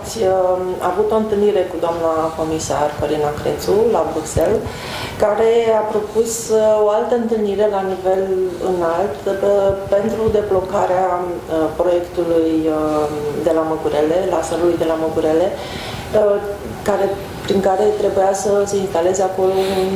ați avut o întâlnire cu doamna comisar Corina Crețu la Bruxelles, care a propus o altă întâlnire la nivel înalt pentru deblocarea proiectului de la Măgurele, laserului de la Măgurele, prin care trebuia să se instaleze acolo un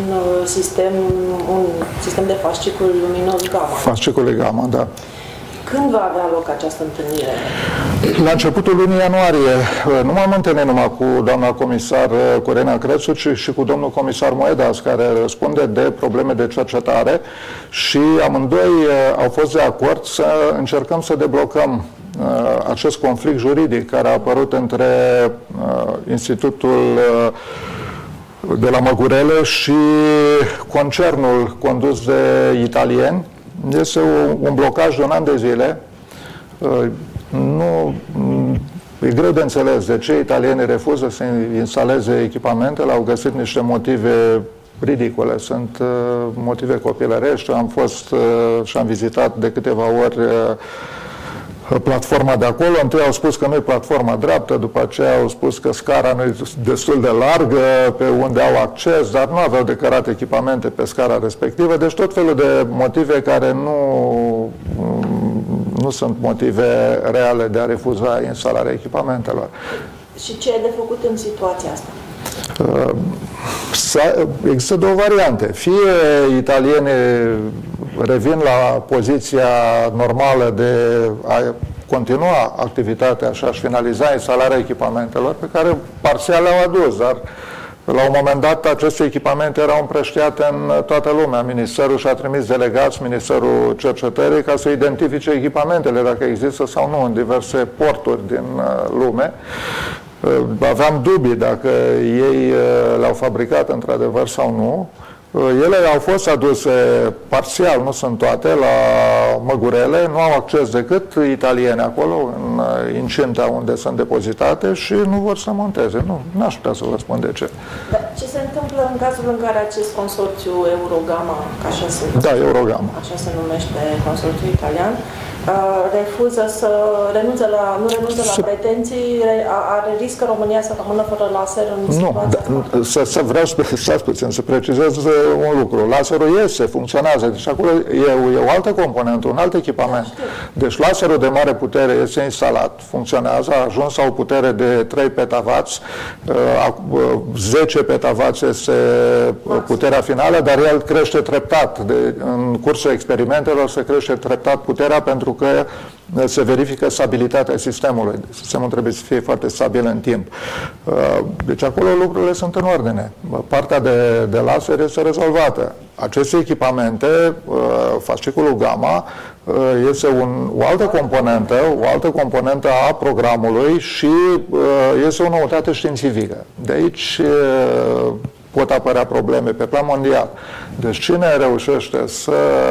sistem de fascicul luminos gamma. Fascicul gamma, da. Când va avea loc această întâlnire? La începutul lunii ianuarie. Nu m-am întâlnit numai cu doamna comisar Corina Crețu, ci și cu domnul comisar Moedas, care răspunde de probleme de cercetare, și amândoi au fost de acord să încercăm să deblocăm acest conflict juridic care a apărut între Institutul de la Măgurele și concernul condus de italieni. Este un blocaj de un an de zile. E greu de înțeles de ce italienii refuză să instaleze echipamentele. Au găsit niște motive ridicole, sunt motive copilărești. Am fost și am vizitat de câteva ori platforma de acolo. Întâi au spus că nu e platforma dreaptă, după aceea au spus că scara nu e destul de largă pe unde au acces, dar nu aveau declarat echipamente pe scara respectivă. Deci tot felul de motive care nu sunt motive reale de a refuza instalarea echipamentelor. Și ce e de făcut în situația asta? Există două variante. Fie italienii revin la poziția normală de a continua activitatea și a-și finaliza instalarea echipamentelor, pe care parțial le-au adus, dar la un moment dat aceste echipamente erau împrăștiate în toată lumea. Ministerul și-a trimis delegați, Ministerul Cercetării, ca să identifice echipamentele, dacă există sau nu, în diverse porturi din lume. Aveam dubii dacă ei le-au fabricat într-adevăr sau nu. Ele au fost aduse parțial, nu sunt toate, la Măgurele, nu au acces decât italieni acolo, în incinta unde sunt depozitate, și nu vor să monteze. N-aș putea să vă spun de ce. Dar ce se întâmplă în cazul în care acest consorțiu Eurogama, da, Eurogama, așa se numește consorțiul italian, renunță la pretenții, riscă România să rămână fără laser în situația asta? Să precizez un lucru. Laserul funcționează, deci acolo e o altă componentă, un alt echipament. Deci laserul de mare putere este instalat, funcționează, a ajuns la o putere de 3 petavați, 10 petavați este puterea finală, dar el crește treptat. În cursul experimentelor se crește treptat puterea, pentru că se verifică stabilitatea sistemului. Sistemul trebuie să fie foarte stabil în timp. Deci acolo lucrurile sunt în ordine. Partea de laser este rezolvată. Aceste echipamente, fasciculul gamma, este o altă componentă a programului și este o noutate științifică. De aici pot apărea probleme pe plan mondial. Deci cine reușește să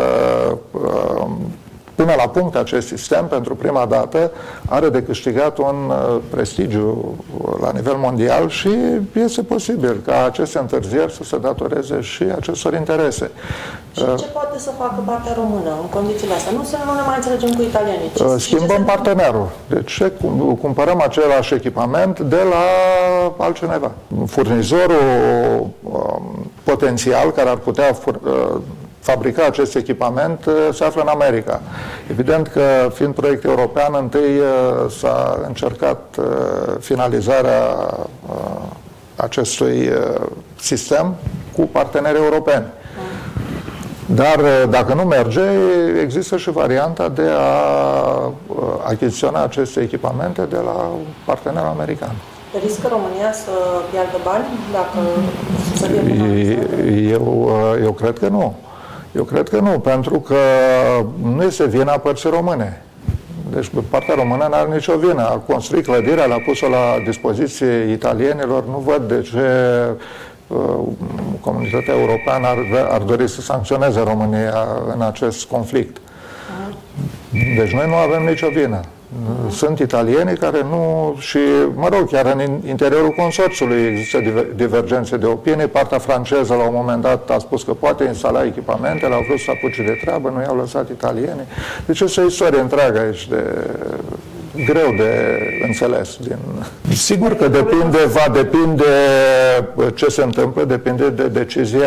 până la punct acest sistem, pentru prima dată, are de câștigat un prestigiu la nivel mondial și este posibil ca aceste întârzieri să se datoreze și acestor interese. Și ce poate să facă partea română în condițiile astea? Nu ne mai înțelegem cu italienii. Schimbăm partenerul. Deci cumpărăm același echipament de la altcineva. Furnizorul potențial care ar putea fabrica acest echipament se află în America. Evident că, fiind proiect european, întâi s-a încercat finalizarea acestui sistem cu parteneri europeni. Dar dacă nu merge, există și varianta de a achiziționa aceste echipamente de la partenerul american. Riscă România să piardă bani dacă să fie Eu cred că nu. Eu cred că nu, pentru că nu este vina părții române. Deci partea română nu are nicio vină. A construit clădirea, l-a pus-o la dispoziție italienilor. Nu văd de ce comunitatea europeană ar dori să sancționeze România în acest conflict. Deci noi nu avem nicio vină. Sunt italieni care nu... Și, mă rog, chiar în interiorul consorțiului există divergențe de opinie. Partea franceză, la un moment dat, a spus că poate instala echipamentele, au vrut să apuce de treabă, nu i-au lăsat italienii. Deci este o istorie întreagă aici greu de înțeles. Sigur că va depinde ce se întâmplă, depinde de decizia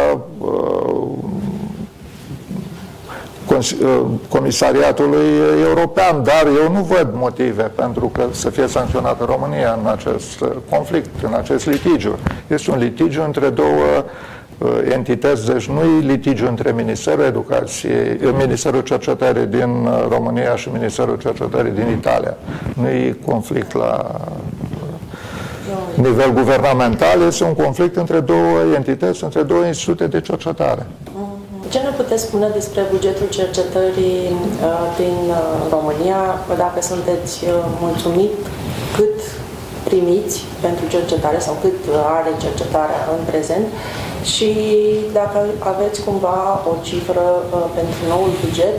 Comisariatului European, dar eu nu văd motive pentru că să fie sancționată România în acest conflict, în acest litigiu. Este un litigiu între două entități, deci nu e litigiu între Ministerul Educației, Ministerul Cercetării din România și Ministerul Cercetării din Italia. Nu e conflict la nivel guvernamental, este un conflict între două entități, între două institute de cercetare. Ce ne puteți spune despre bugetul cercetării din România, dacă sunteți mulțumit, cât primiți pentru cercetare sau cât are cercetarea în prezent și dacă aveți cumva o cifră pentru noul buget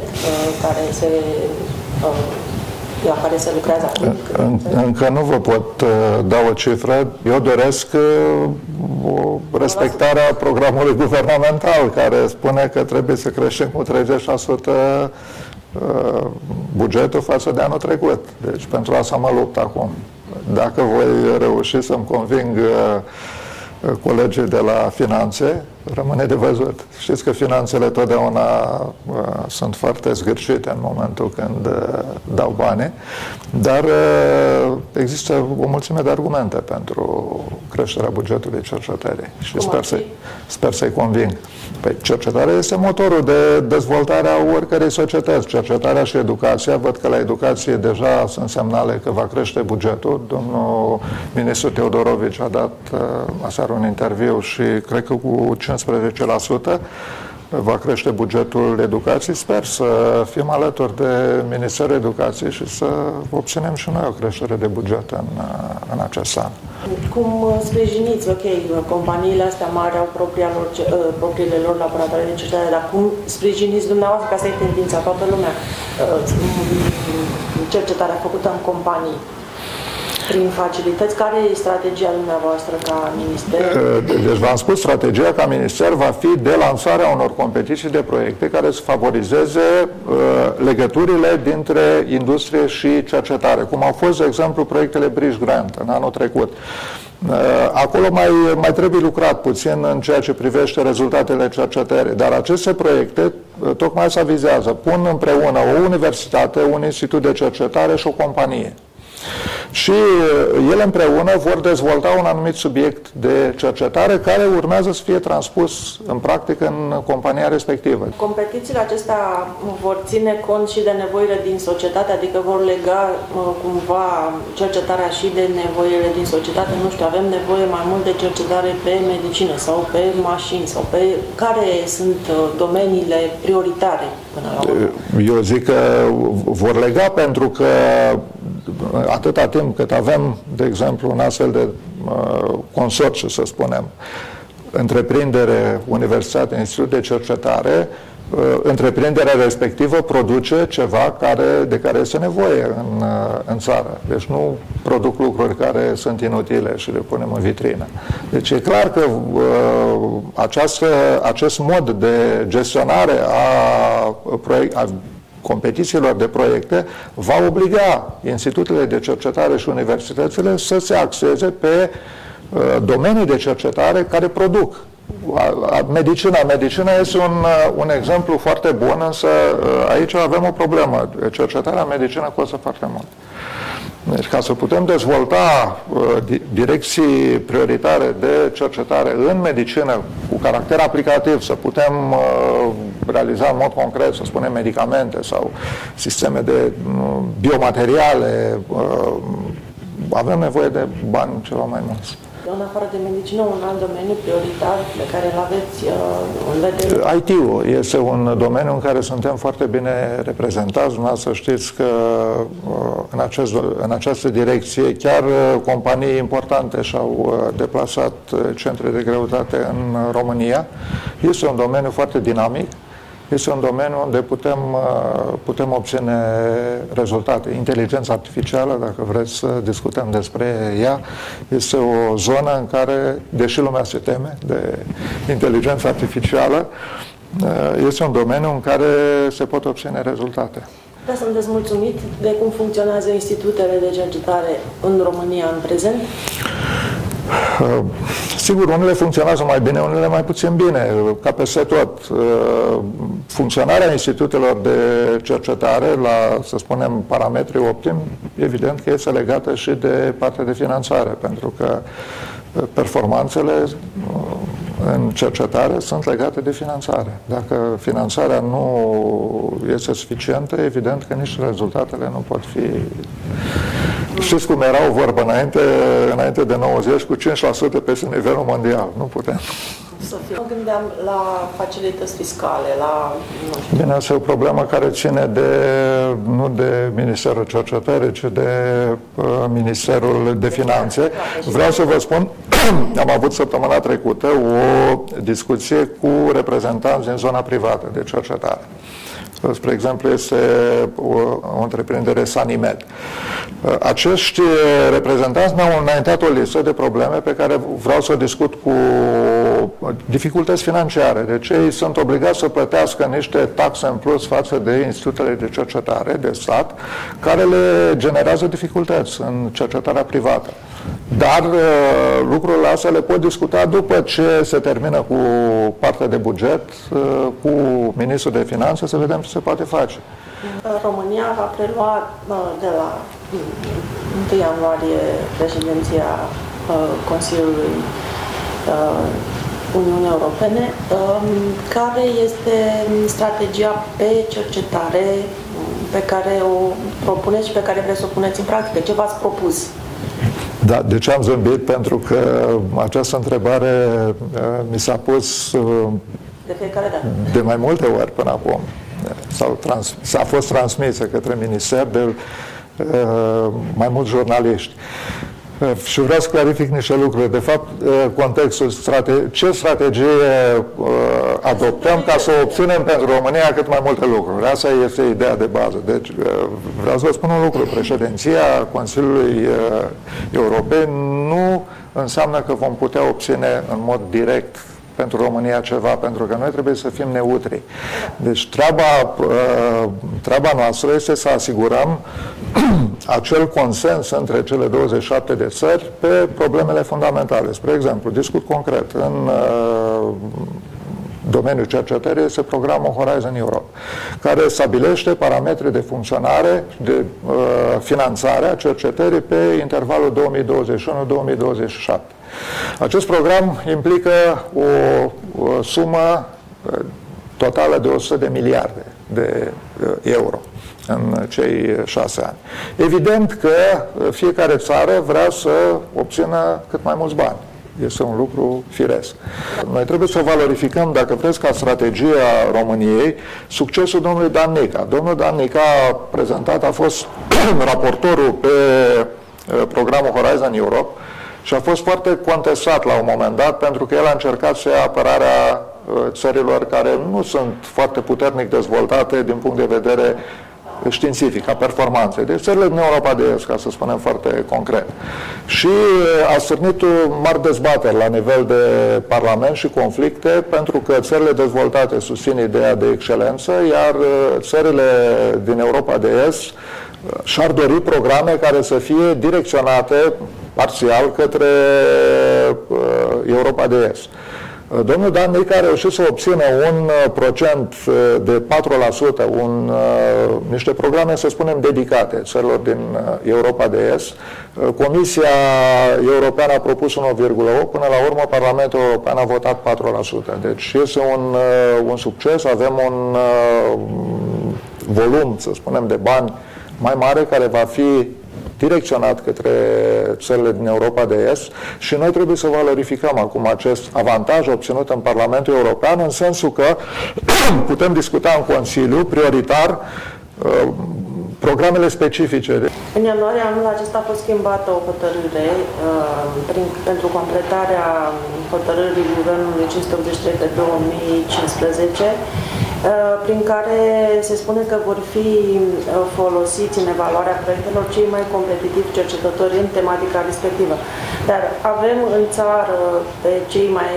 la care se lucrează acum? Încă nu vă pot da o cifră. Eu doresc respectarea programului guvernamental, care spune că trebuie să creștem cu 30% bugetul față de anul trecut. Deci pentru asta mă lupt acum. Dacă voi reuși să-mi conving colegii de la finanțe, rămâne de văzut. Știți că finanțele totdeauna sunt foarte zgârcite în momentul când dau bani, dar există o mulțime de argumente pentru creșterea bugetului cercetării și sper să-i conving. Păi, cercetarea este motorul de dezvoltare a oricărei societăți. Cercetarea și educația, văd că la educație deja sunt semnale că va crește bugetul. Domnul ministru Teodorovici a dat aseară un interviu și cred că cu 15% va crește bugetul educației. Sper să fim alături de Ministerul Educației și să obținem și noi o creștere de buget în acest an. Cum sprijiniți, companiile astea mari au propriile lor laboratoare de cercetare, dar cum sprijiniți dumneavoastră, că asta e tendința, toată lumea, cercetarea făcută în companii? Prin facilități, care e strategia dumneavoastră ca minister? Deci v-am spus, strategia ca minister va fi de lansarea unor competiții de proiecte care să favorizeze legăturile dintre industrie și cercetare, cum au fost, de exemplu, proiectele Bridge Grant în anul trecut. Acolo mai trebuie lucrat puțin în ceea ce privește rezultatele cercetării, dar aceste proiecte tocmai se vizează, pun împreună o universitate, un institut de cercetare și o companie. Și ele împreună vor dezvolta un anumit subiect de cercetare care urmează să fie transpus în practică în compania respectivă. Competițiile acestea vor ține cont și de nevoile din societate, adică vor lega cumva cercetarea și de nevoile din societate. Nu știu, avem nevoie mai mult de cercetare pe medicină sau pe mașini sau pe care sunt domeniile prioritare până la urmă? Eu zic că vor lega, pentru că atâta timp cât avem, de exemplu, un astfel de consorțiu, să spunem, întreprindere, universitate, institut de cercetare, întreprinderea respectivă produce ceva de care este nevoie în țară. Deci nu produc lucruri care sunt inutile și le punem în vitrină. Deci e clar că acest mod de gestionare a competițiilor de proiecte va obliga institutele de cercetare și universitățile să se axeze pe domenii de cercetare care produc. Medicina este un exemplu foarte bun, însă aici avem o problemă. Cercetarea în medicină costă foarte mult. Deci, ca să putem dezvolta direcții prioritare de cercetare în medicină cu caracter aplicativ, să putem realiza în mod concret, să spunem, medicamente sau sisteme de biomateriale, avem nevoie de bani ceva mai mulți. În afară de medicină, un alt domeniu prioritar pe care îl aveți în vedere? IT-ul este un domeniu în care suntem foarte bine reprezentați. Dumneavoastră știți că în această direcție chiar companii importante și-au deplasat centre de greutate în România. Este un domeniu foarte dinamic. Este un domeniu unde putem obține rezultate. Inteligența artificială, dacă vreți să discutăm despre ea, este o zonă în care, deși lumea se teme de inteligența artificială, este un domeniu în care se pot obține rezultate. Da, sunteți mulțumit de cum funcționează institutele de cercetare în România în prezent? Sigur, unele funcționează mai bine, unele mai puțin bine, ca peste tot. Funcționarea institutelor de cercetare la, să spunem, parametri optimi, evident că este legată și de partea de finanțare, pentru că performanțele în cercetare sunt legate de finanțare. Dacă finanțarea nu este suficientă, evident că nici rezultatele nu pot fi... Știți cum era o vorbă înainte de 90 cu 5% peste nivelul mondial. Nu putem. Mă gândeam la facilități fiscale, la... Bine, asta e o problemă care ține nu de Ministerul Cercetării, ci de Ministerul de Finanțe. Vreau să vă spun, am avut săptămâna trecută o discuție cu reprezentanți din zona privată de cercetare. Spre exemplu, este o întreprindere Sanimed. Acești reprezentanți mi-au înaintat o listă de probleme pe care vreau să discut cu dificultăți financiare. Deci ei sunt obligați să plătească niște taxe în plus față de institutele de cercetare de stat, care le generează dificultăți în cercetarea privată. Dar lucrurile astea le pot discuta după ce se termină cu partea de buget, cu Ministrul de Finanțe, să vedem ce se poate face. România va prelua de la 1 ianuarie președinția Consiliului Uniunii Europene. Care este strategia pe cercetare pe care o propuneți și pe care vreți să o puneți în practică? Ce v-ați propus? Da, de ce am zâmbit? Pentru că această întrebare mi s-a pus de fiecare dată. De mai multe ori până acum. S-a fost transmisă către minister de mai mulți jurnaliști. Și vreau să clarific niște lucruri. De fapt, contextul, ce strategie adoptăm ca să obținem pentru România cât mai multe lucruri. Asta este ideea de bază. Deci, vreau să vă spun un lucru. Președinția Consiliului European nu înseamnă că vom putea obține în mod direct pentru România ceva, pentru că noi trebuie să fim neutri. Deci treaba noastră este să asigurăm acel consens între cele 27 de țări pe problemele fundamentale. Spre exemplu, discut concret, în domeniul cercetării este programul Horizon Europe, care stabilește parametri de funcționare, de finanțare a cercetării pe intervalul 2021-2027. Acest program implică o sumă totală de 100 de miliarde de euro în cei 6 ani. Evident că fiecare țară vrea să obțină cât mai mulți bani. Este un lucru firesc. Noi trebuie să valorificăm, dacă vreți, ca strategia României, succesul domnului Dan Nica. Domnul Dan Nica a fost raportorul pe programul Horizon Europe și a fost foarte contestat la un moment dat pentru că el a încercat să ia apărarea țărilor care nu sunt foarte puternic dezvoltate din punct de vedere științific, a performanței. Deci țările din Europa de Est, ca să spunem foarte concret. Și a stârnit mari dezbateri la nivel de Parlament și conflicte, pentru că țările dezvoltate susțin ideea de excelență, iar țările din Europa de Est și-ar dori programe care să fie direcționate parțial către Europa de Est. Domnul Dan Nica a reușit să obțină un procent de 4%, niște programe, să spunem, dedicate țărilor din Europa de Est. Comisia Europeană a propus 1,8%, până la urmă Parlamentul European a votat 4%. Deci este un succes, avem un volum, să spunem, de bani mai mare care va fi direcționat către țările din Europa de Est și noi trebuie să valorificăm acum acest avantaj obținut în Parlamentul European, în sensul că putem discuta în Consiliu prioritar programele specifice. În ianuarie anul acesta a fost schimbată o hotărâre pentru completarea hotărârii Guvernului 583 de 2015, prin care se spune că vor fi folosiți în evaluarea proiectelor cei mai competitivi cercetători în tematica respectivă. Dar avem în țară pe cei mai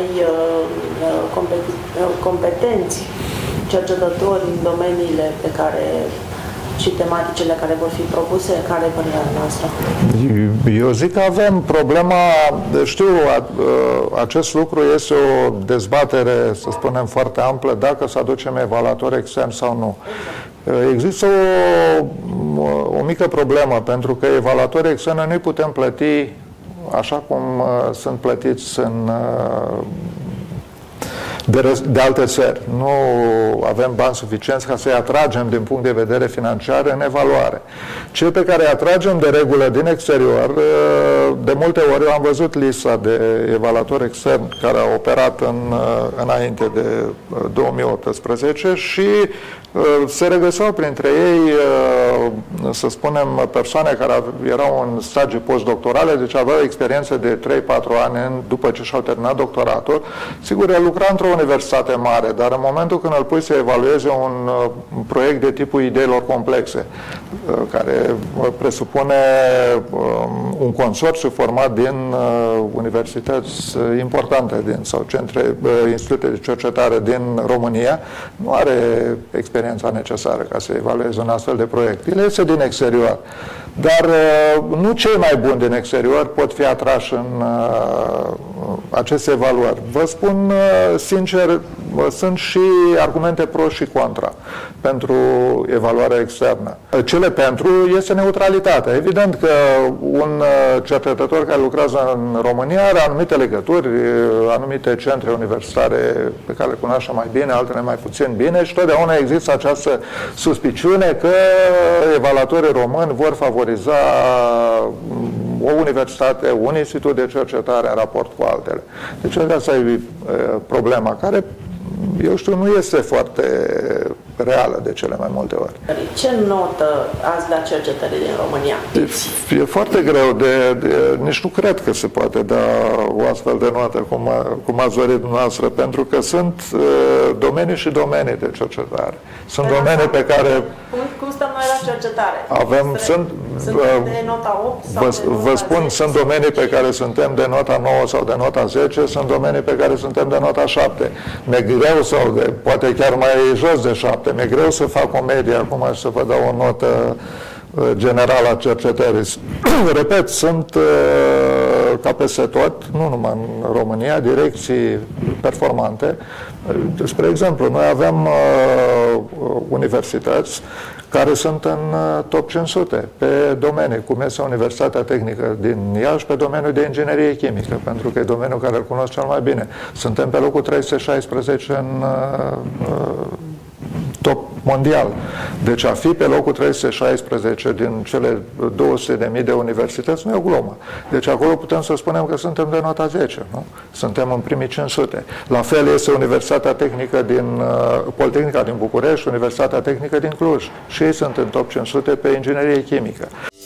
competenți cercetători în domeniile pe care și tematicile care vor fi propuse? Care e părerea noastră? Eu zic că avem problema, știu, acest lucru este o dezbatere, să spunem, foarte amplă, dacă să aducem evaluatori externi sau nu. Există o mică problemă, pentru că evaluatorii externi nu-i putem plăti așa cum sunt plătiți de alte țări. Nu avem bani suficienți ca să-i atragem din punct de vedere financiar în evaluare. Cei pe care îi atragem de regulă din exterior, de multe ori am văzut lista de evaluatori externi care au operat înainte de 2018 și se regăseau printre ei, să spunem, persoane care erau în stagii postdoctorale, deci aveau experiență de 3-4 ani după ce și-au terminat doctoratul. Sigur, el lucra într-o universitate mare, dar în momentul când îl pui să evalueze un proiect de tipul ideilor complexe, care presupune un consorțiu format din universități importante sau institute de cercetare din România, nu are experiența necesară ca să evalueze un astfel de proiect. El este din exterior. Dar nu cei mai buni din exterior pot fi atrași în aceste evaluări. Vă spun sincer, sunt și argumente pro și contra pentru evaluarea externă. Cele pentru este neutralitatea. Evident că un cercetător care lucrează în România are anumite legături, anumite centre universitare pe care le cunoaște mai bine, altele mai puțin bine și totdeauna există această suspiciune că evaluatorii români vor favoriza o universitate, un institut de cercetare în raport cu altele. Deci asta e problema, care, eu știu, nu este foarte reală de cele mai multe ori. Ce notă ați dat cercetării din România? E foarte greu, nici nu cred că se poate da o astfel de notă cum ați dorit dumneavoastră, pentru că sunt domenii și domenii de cercetare. Sunt domenii pe care... Cum stăm noi la cercetare? Sunt de nota 8 sau vă spun, 10? Sunt domenii pe care suntem de nota 9 sau de nota 10, sunt domenii pe care suntem de nota 7. Mi-e greu, sau poate chiar mai jos de 7, mi-e greu să fac o medie acum și să vă dau o notă generală a cercetării. Repet, sunt ca peste tot, nu numai în România, direcții performante. Spre exemplu, noi avem universități care sunt în top 500 pe domenii, cum este Universitatea Tehnică din Iași, pe domeniul de inginerie chimică, pentru că e domeniul care îl cunosc cel mai bine. Suntem pe locul 316 în top mondial. Deci a fi pe locul 316 din cele 200.000 de universități nu e o glumă. Deci acolo putem să spunem că suntem de nota 10, nu? Suntem în primii 500. La fel este Universitatea Tehnică Politehnica din București, Universitatea Tehnică din Cluj. Și ei sunt în top 500 pe inginerie chimică.